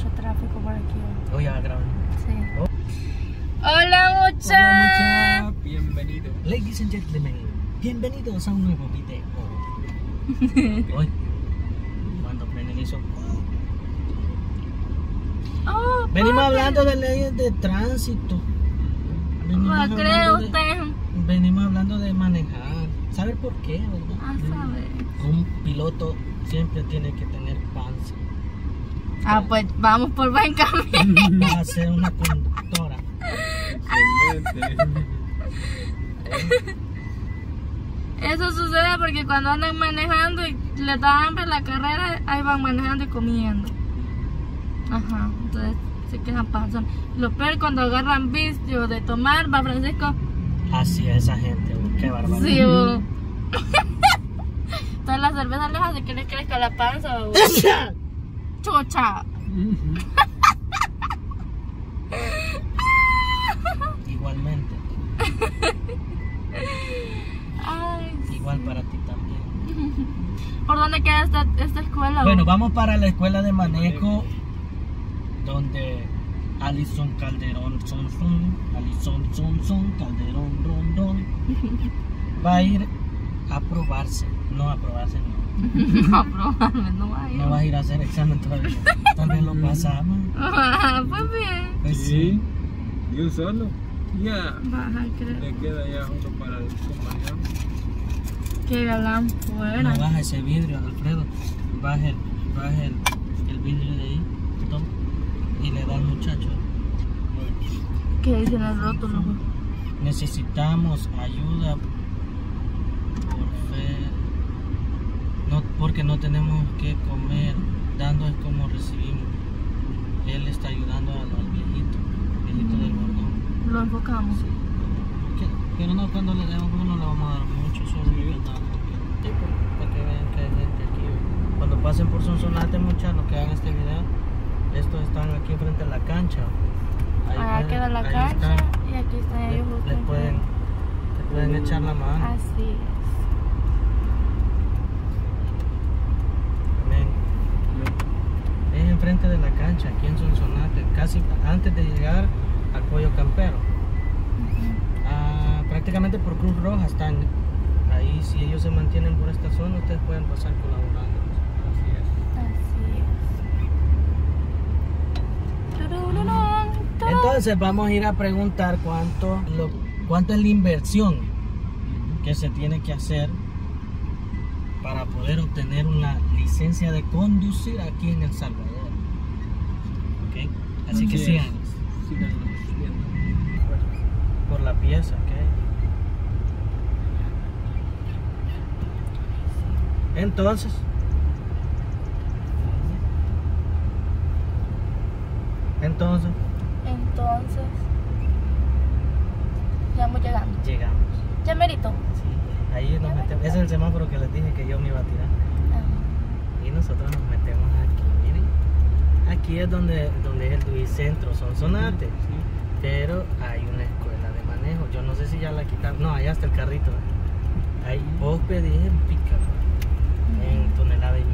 mucho tráfico por aquí hoy. Hoy ya grabando. Sí. Oh. Hola mucha. Hola mucha, bienvenidos. Ladies and gentlemen, bienvenidos a un nuevo video. Hoy, cuando prenden eso. Oh, Venimos papi. hablando de leyes de tránsito. ¿Cómo cree usted? Venimos hablando de manejar. ¿Sabe por qué, verdad? Ah, sabe. Un piloto siempre tiene que tener panza. Ah, pues vamos por buen camino. Va a ser una conductora. Excelente. Eso sucede porque cuando andan manejando y les da hambre la carrera, ahí van manejando y comiendo. Ajá, entonces se quejan panzón. Lo peor cuando agarran vicio de tomar, va Francisco. Así es esa gente, qué barbaridad. Sí, bo. Entonces la cerveza les hace que les crezca la panza, bo. Chucha. Igualmente, Ay, igual para ti también. ¿por dónde queda esta escuela, bo? Bueno, vamos para la escuela de manejo donde Alison Calderón Alison Calderón Rondón va a ir a probarse. No a probarse, no. No, probablemente no vaya. No vas a ir a hacer examen todavía. También lo pasamos. Ah, pues bien. Pues Sí, y un solo. Ya, Baja, le creo. queda ya uno para el compañero. Que galán fuera. No baja ese vidrio, Alfredo. Baja el vidrio de ahí. Toma, y le da al muchacho. ¿Qué dice en el rótulo? Necesitamos ayuda por fe. No, porque no tenemos que comer. Dando es como recibimos. Él está ayudando al viejito del bordón. Lo enfocamos. Sí. Pero no, cuando le demos uno le vamos a dar mucho, solo le damos. Sí, para que vean que hay gente aquí. Cuando pasen por Sonsonate, muchachos, los que hagan este video, estos están aquí enfrente de la cancha. Ahí Allá pueden- queda la ahí cancha están. y aquí están ellos justo Le pueden echar la mano. Así es. Amén. Es enfrente de la cancha, aquí en Sonsonate, casi antes de llegar al Pollo Campero. Prácticamente por Cruz Roja están ahí. Si ellos se mantienen por esta zona, ustedes pueden pasar colaborando. Así es. Turururún, turun. Entonces vamos a ir a preguntar cuánto es la inversión que se tiene que hacer para poder obtener una licencia de conducir aquí en El Salvador. ¿Ok? Así que Así es. síganos Síganos siguiendo. por la pieza, ¿ok? Entonces, Entonces, ya vamos llegando. llegamos. Ya merito. Sí, ahí nos metemos. Ese es el semáforo que les dije que yo me iba a tirar. Ah, Y nosotros nos metemos aquí, miren. Aquí es donde es el Duicentro Sonsonate. Sí. Pero hay una escuela de manejo. Yo no sé si ya la quitaron. No, allá está el carrito. Hay hóspedes en Pícaro, en tonelada y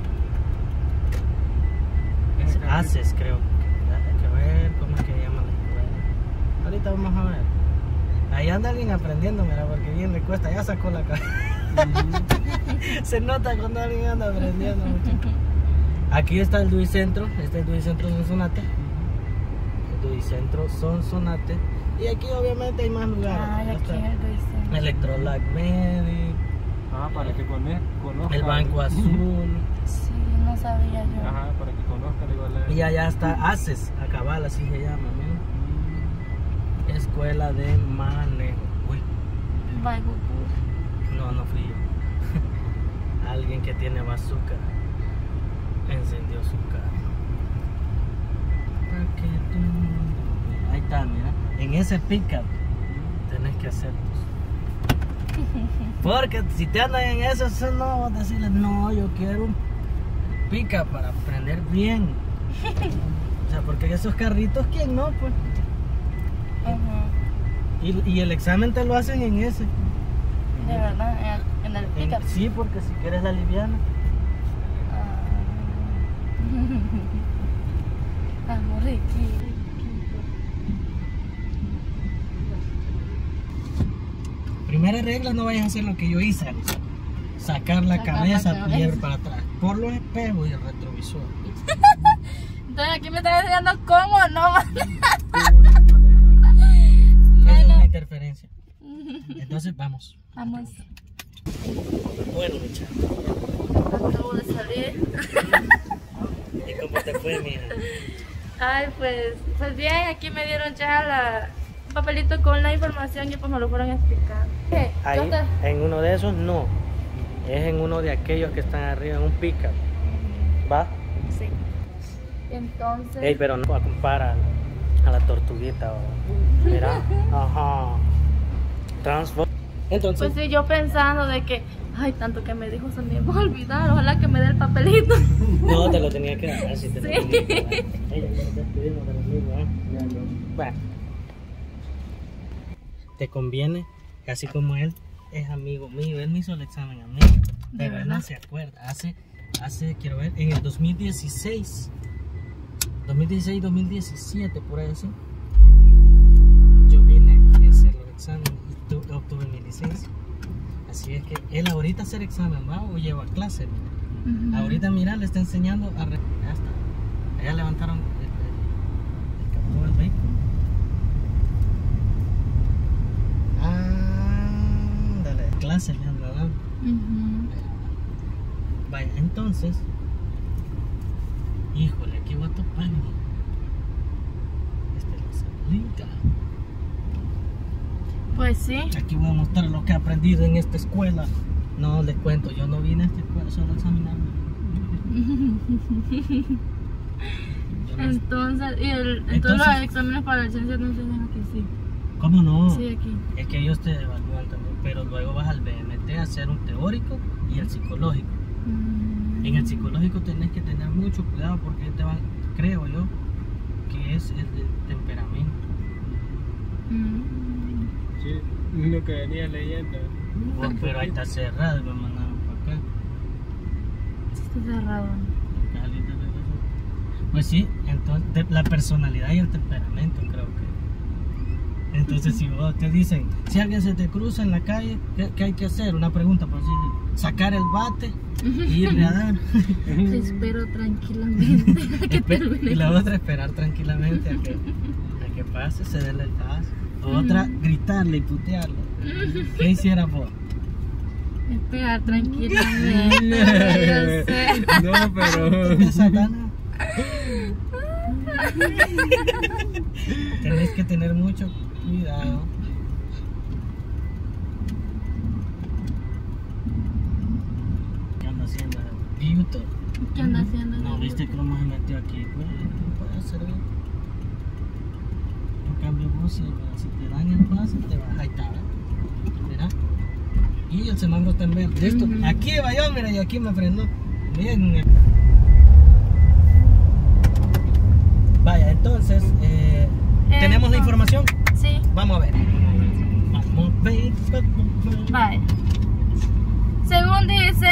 media. Es Haces, creo. Hay que ver cómo es que llama la escuela. Ahorita vamos a ver. Ahí anda alguien aprendiendo, mira, porque bien le cuesta. Ya sacó la cara. Se nota cuando alguien anda aprendiendo mucho. Aquí está el Duicentro. Este es el Duicentro Sonsonate. El Duicentro Sonsonate. Y aquí obviamente hay más lugares. Ay, Ya aquí está en el Duicentro. Electrolac Medic, Para que conozcan. el Banco Azul. Sí, no sabía yo. Ajá, para que conozcan igual. Y allá está Haces, a cabal, así se llama, ¿no? Escuela de manejo. Uy, Bye, Goku. no fui yo. Alguien que tiene bazooka encendió su carro. Pa' que tú- Ahí está, mira. En ese pickup tenés que hacer tus. Porque si te andan en eso no vas a decirles, no, yo quiero un pickup para aprender bien. O sea, porque esos carritos, ¿quién no? Pues. Ajá. Y el examen te lo hacen en ese. De verdad, en el pickup. Sí, porque si quieres la liviana. Estamos riquitos. Primera regla, no vayas a hacer lo que yo hice, Alisa. Sacar la cabeza y ir para atrás. Por los espejos y el retrovisor. Entonces aquí me están enseñando cómo no manejar. Esa es una interferencia. Entonces vamos. Vamos. Bueno, muchachos. Acabo de salir. ¿Y cómo te fue, mija? Ay, pues bien, aquí me dieron ya un papelito con la información y pues me lo fueron a explicar. ¿Qué? Ahí, ¿Dónde? en uno de esos no. Es en uno de aquellos que están arriba, en un pickup. ¿Va? Sí. Entonces. Ey, pero no compara a la tortuguita. Mira. Ajá. Transform. Entonces. Pues sí, yo pensando de que, ay, tanto que me dijo, se me va a olvidar, ojalá que me dé el papelito. No, te lo tenía que dar. Si te Sí. lo tenía que dar. Ey, ya nos despedimos de los mismos, ¿eh? Bueno. Te conviene, así como él es amigo mío, él me hizo el examen a mí, pero él no se acuerda. Hace, quiero ver, en el 2016, 2017, por ahí así, yo vine aquí a hacer los exámenes y obtuve mi licencia. Así es que él ahorita hacer examen, ¿va? O lleva clase. Ahorita, mira, le está enseñando a... Ya está. Allá levantaron el capó del vehículo. Ándale, clase le anda dando. Vaya, entonces, híjole, aquí voy a topar. Esta es la salida. Pues sí. Aquí voy a mostrar lo que he aprendido en esta escuela. No, les cuento, yo no vine a esta escuela solo a examinarme. Entonces, entonces los exámenes para la licencia no enseñan aquí, sí. ¿Cómo no? Sí, aquí. Es que ellos te evalúan también, pero luego vas al BMT a hacer un teórico y el psicológico. En el psicológico tenés que tener mucho cuidado porque te van, creo yo, que es el del temperamento. Sí, lo que venía leyendo. Pero ahí está cerrado y me mandaron para acá. Está cerrado. Pues sí, entonces la personalidad y el temperamento creo que. Entonces si vos te dicen, si alguien se te cruza en la calle, ¿qué hay que hacer? Una pregunta, por decir, sacar el bate e irle a dar. Espero tranquilamente a que termine. Y la otra esperar tranquilamente a que pase, cederle el paso. Otra, gritarle y putearle. ¿Qué hiciera vos? Esperar tranquilamente. Yo sé. No, pero. Satana. Tenés que tener mucho cuidado. ¿Qué anda haciendo? YouTube. ¿Qué anda haciendo? No, viste cómo se metió aquí. Pues, no puede hacer bien. En cambio, vos si te dan el paso, te vas a estar. Mira. Y el semáforo está en verde. Listo. Aquí va yo, mira, y aquí me frenó. Bien. Vaya, entonces, ¿tenemos la información? Sí. Vamos a ver. Vamos a ver. Vale. Según dice,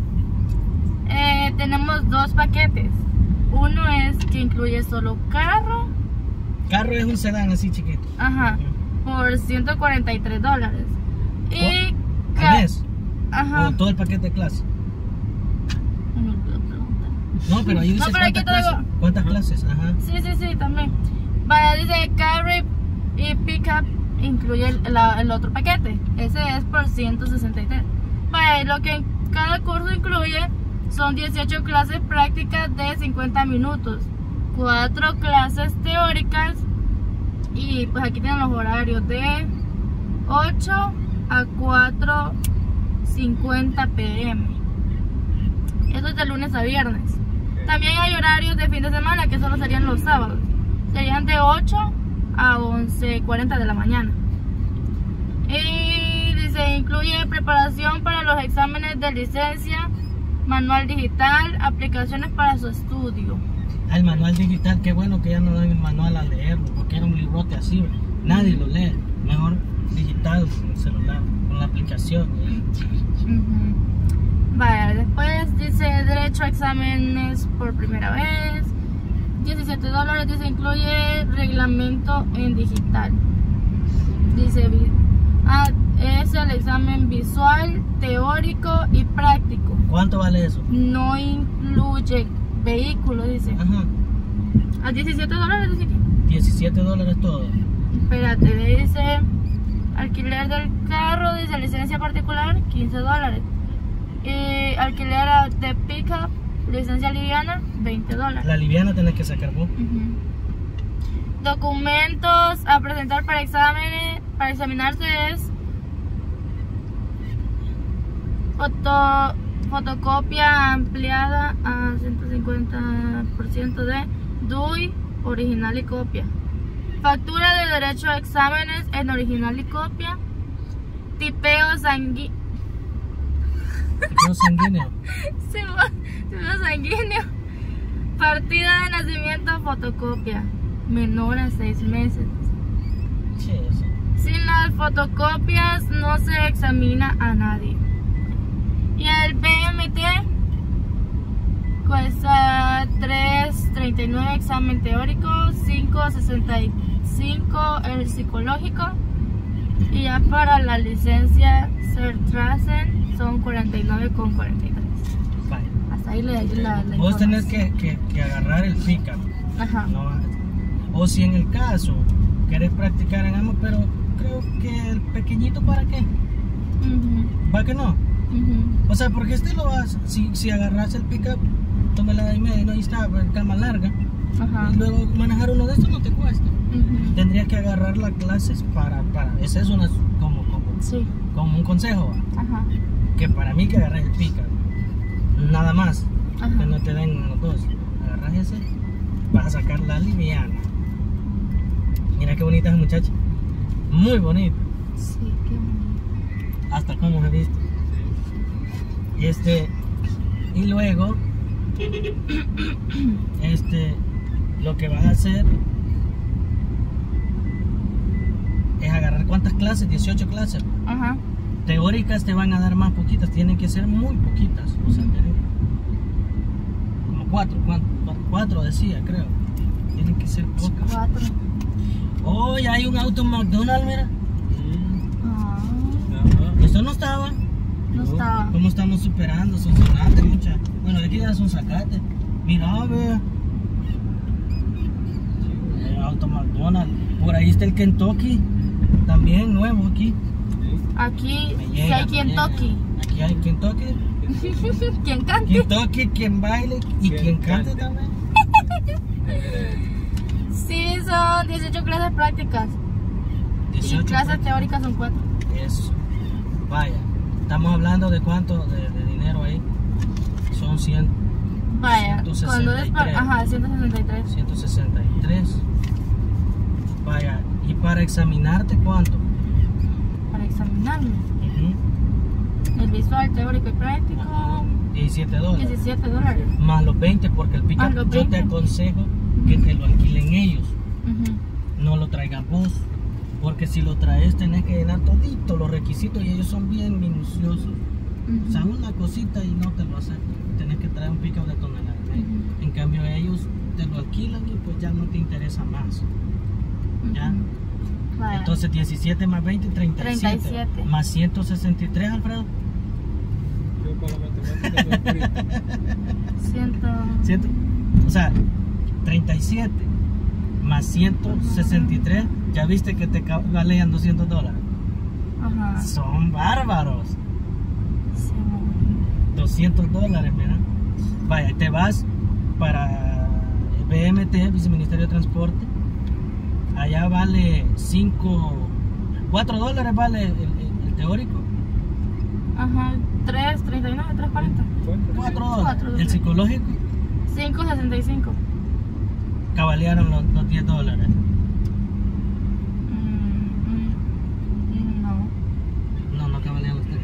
tenemos dos paquetes. Uno es que incluye solo carro. Carro es un sedán así chiquito. Ajá. Por $143. Y ¿Al mes? Ajá. ¿O todo el paquete de clase? No me puedo preguntar. No, pero ahí dice No, pero aquí traigo. ¿Cuántas clases? Ajá. Sí, también. Vale, dice carry y pickup incluye el otro paquete. Ese es por 163. Vale, lo que cada curso incluye son 18 clases prácticas de 50 minutos, 4 clases teóricas y pues aquí tienen los horarios de 8 a 4:50 p.m. Eso es de lunes a viernes. También hay horarios de fin de semana que solo serían los sábados. Serían de 8 a 11:40 de la mañana. Y dice, incluye preparación para los exámenes de licencia, manual digital, aplicaciones para su estudio. El manual digital, qué bueno que ya no dan el manual a leerlo, porque era un librote así, nadie lo lee. Mejor digital con el celular, con la aplicación. Vale, después dice derecho a exámenes por primera vez, $17, dice, incluye reglamento en digital. Dice, es el examen visual, teórico y práctico. ¿Cuánto vale eso? No incluye vehículo, dice. Ajá. ¿A $17 dice que? $17 todo. Espérate, dice alquiler del carro, dice licencia particular, $15. Alquiler de pickup, licencia liviana, $20. La liviana tenés que sacar vos. Documentos a presentar para exámenes, para examinarse es fotocopia ampliada a 150% de DUI, original y copia. Factura de derecho a exámenes en original y copia. Tipeo sanguíneo. ¿Tipeo sanguíneo? Tipeo sanguíneo. Partida de nacimiento, fotocopia. Menor a 6 meses. Sí, eso. Sin las fotocopias no se examina a nadie. Y el PMT cuesta $3.39 examen teórico, $5.65 el psicológico, y ya para la licencia Sertrasen son $49.43. Vale. Hasta ahí la Vos tenés información. que agarrar el pickup. Ajá. No, o si en el caso querés practicar en ambos, pero creo que el pequeñito, ¿para qué? ¿Para qué no? O sea, porque este lo vas, si agarras el pickup, toma la de medio, ¿no? Ahí está, cama larga. Ajá. Y luego manejar uno de estos no te cuesta. Tendrías que agarrar las clases para esa es una Sí. como un consejo, ¿va? Ajá. Que para mí que agarres el pickup, nada más. Ajá. Que no te den los dos. Agarras ese, vas a sacar la liviana. Mira qué bonita esa muchacha. Muy bonita. Sí, qué bonito. Hasta cómo se viste. Y luego lo que vas a hacer es agarrar ¿cuántas clases? 18 clases. Ajá. Teóricas te van a dar más poquitas, tienen que ser muy poquitas. O sea, como 4 decía, creo. Tienen que ser pocas. 4. Oh, ya hay un auto McDonald's, mira. Ah, Esto no estaba. no estaba. ¿Cómo estamos superando? Son sonates, mucha. Bueno, de aquí ya son sacates. Mira, ve. El auto McDonald's. Por ahí está el Kentucky. También nuevo aquí. Aquí Me sí llega, hay me Kentucky. llega. Aquí hay Kentucky. ¿Quién cante? Kentucky, quien baile y Quien quien cante cante. también. Sí, son 18 clases prácticas. Y 18 clases teóricas son 4. Eso. Vaya. Estamos hablando de cuánto de dinero ahí. Son 100. Vaya, 163. cuando es para. Ajá, 163. 163. Vaya. ¿Y para examinarte cuánto? Para examinarme. Ujú. El visual, teórico y práctico. $17. $17. Más los 20 porque el Más pickup los yo te 20. aconsejo que te lo alquilen ellos. Ujú. No lo traigas vos. Porque si lo traes tenés que llenar todito los requisitos y ellos son bien minuciosos. O sea, una cosita y no te lo hacen. Tenés que traer un pickup de tonelada. Ujú. En cambio ellos te lo alquilan y pues ya no te interesa más. ¿Ya? Vaya. Entonces 17 más 20, 37. 37. Más 163, Alfredo. Yo con la matemática soy frito. 100. O sea, 37 más 163, ya viste que te valían $200. Ajá. Son bárbaros. Sí. $200, mira. Vaya, te vas para el BMT, Viceministerio de Transporte. Allá vale $4 vale el teórico. Ajá. 3.39, 3.40. $4. $4. El psicológico, 5.65. cabalearon los $10. No. No cabalearon los $10.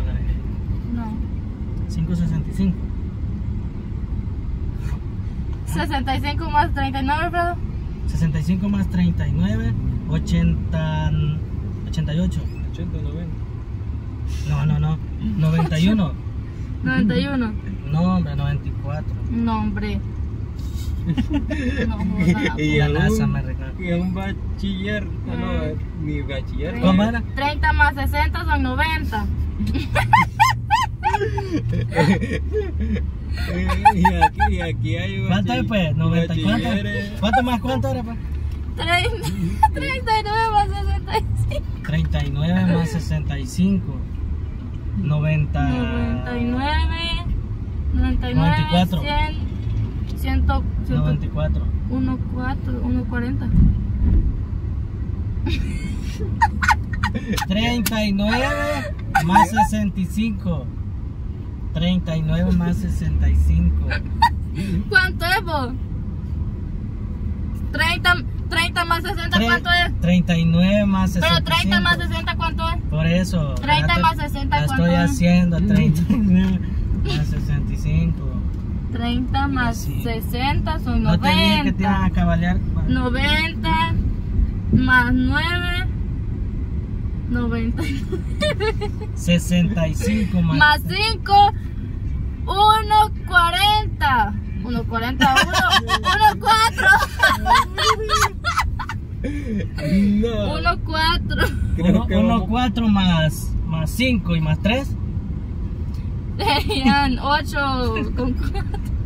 No. 5.65. 65 más 39, Alfredo. 65 más 39, 88. 80, 90. No. 91. 91. No, hombre, 94. No, hombre. No jodas. Y La a NASA un- me regaló. y a un bachiller, no, ni bachiller. ¿Cómo era? 30 más 60 son 90. Y aquí hay un ¿Cuánto es pues? 90 y cuánto. bachilleres. ¿Cuánto más cuánto era pues? 39 más 65. 39 más 65. 99. 94. 100. 94. 140. 39 más 65. 39 más 65. ¿Cuánto es vos? 30 más 60, ¿cuánto es? 39 más 65. Pero 30 más 60, ¿cuánto es? Por eso. 30 ya te- más 60, ya ¿cuánto estoy es? haciendo 39 más 65. 30 más Sí. 60 son No te dije que te iban a 90. cabalear. 90 más 9. 90. 65 más. Más 5. 140. 140, 4. No. 1, 4. Creo que 1, vamos- 4 más 5 y más 3. Serían 8 con 4.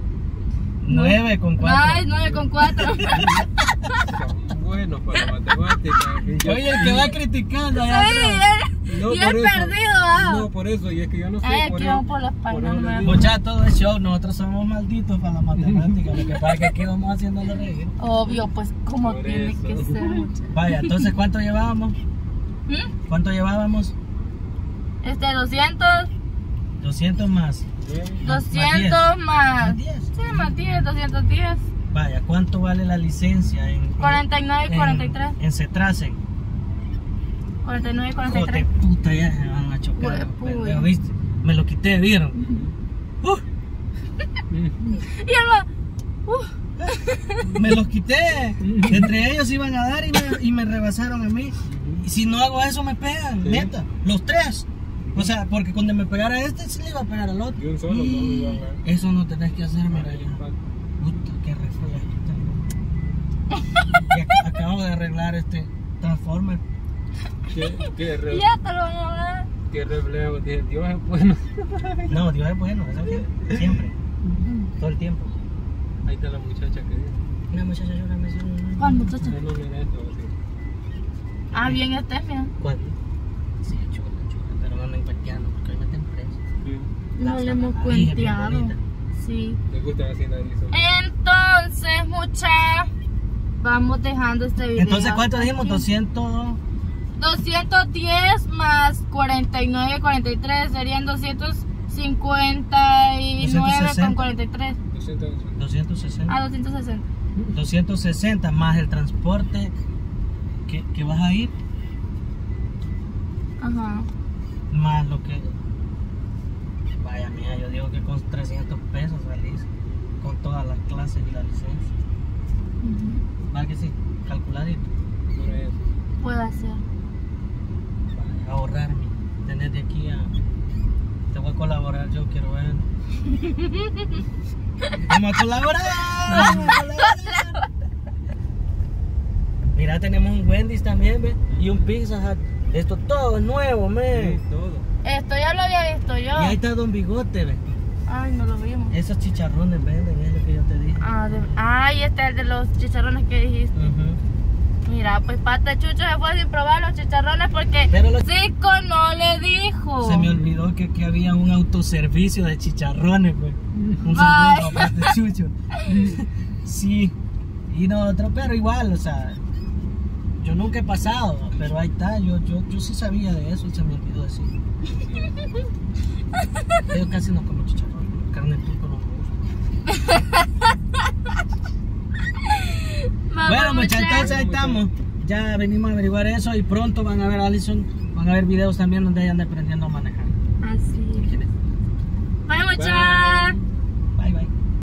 9 con 4. Ay, 9 con 4. Son buenos para matemáticas. Oye, el que va criticando allá Sí, atrás. No, y por he eso. perdido, ah. No, por eso, y es que yo no sé. Ay, por aquí eso- vamos por las por palmas, eso no me le da- digo. Mucha, todo es show, nosotros somos malditos para la matemática. Lo que pasa es que aquí vamos haciéndolo reír. Obvio, pues como Por tiene eso. que ser, muchacho. Vaya, entonces, ¿cuánto llevábamos? ¿Mm? ¿Cuánto llevábamos? 200. 200 más. 200 más. Más 10. Sí, más 10, 210. Vaya, ¿cuánto vale la licencia en 49 y 43. En Cetrasen? 49 y Joder, 43. puta, ya se van a chocar. Pura, pura. pendejo, ¿viste? Me lo quité, ¿vieron? Y él va. Me los quité. Entre ellos iban a dar y me rebasaron a mí. Y si no hago eso, me pegan, Sí. neta. Los tres. O sea, porque cuando me pegara a este, sí le iba a pegar al otro. Y un solo, no iba a ver. Eso no tenés que hacer, mira ya. Puta, qué reflejo tengo. Y acabo de arreglar este Transformer. Y ya te lo van a dar. Qué reflejo, dije, Dios es bueno. No, Dios es bueno, eso sí, siempre. Todo el tiempo. Ahí está la muchacha que dice. Una muchacha llora, me dice. ¿Cuál muchacha? No, no, mira esto, así. Ah, bien este, mira. ¿Cuál? Sí, chula, pero no andan cuenteando porque hoy meten preso. Sí. No le hemos La nariz es bien cuenteado. bonita. Sí. ¿Te gustan así narices? Entonces, mucha, vamos dejando este video. Entonces, ¿cuánto hasta dijimos? aquí. 200. 210 más 49, 43 serían 259 con 43. 260. Ah, 260. 260 más el transporte que vas a ir, Ajá. más lo que. Vaya mía, yo digo que con 300 pesos salís con todas las clases y la licencia. ¿Va que sí? Calculadito. Por eso. Puede ser. Vaya, ahorrarme. Tener de aquí a. Te voy a colaborar, yo quiero ver. ¡Vamos a colaborar! ¡Vamos a colaborar! Mira, tenemos un Wendy's también, ¿ves? Y un Pizza Hut. Esto todo es nuevo, Sí, men. todo. Esto ya lo había visto yo. Y ahí está Don Bigote, ¿ves? Ay, no lo vimos. Esos chicharrones venden, es lo que yo te dije. Ay, este es el de los chicharrones que dijiste. Ujú. Mira, pues Pata Chucho se fue sin probar los chicharrones porque Pero lo- Zico no le dijo. Se me olvidó que aquí había un autoservicio de chicharrones, pues. Un Ay. saludo para Pata Chucho. Sí. Y no otro, pero igual, o sea, yo nunca he pasado, pero ahí está, yo sí sabía de eso y se me olvidó decir. Yo casi no como chicharrón, carne de turco no me gusta. Vamos, Bueno, muchachos, muchachos. entonces ahí estamos. Ya venimos a averiguar eso y pronto van a ver a Allison, van a ver videos también donde ella anda aprendiendo a manejar. Así. ¿Quién es? Bye, muchachos.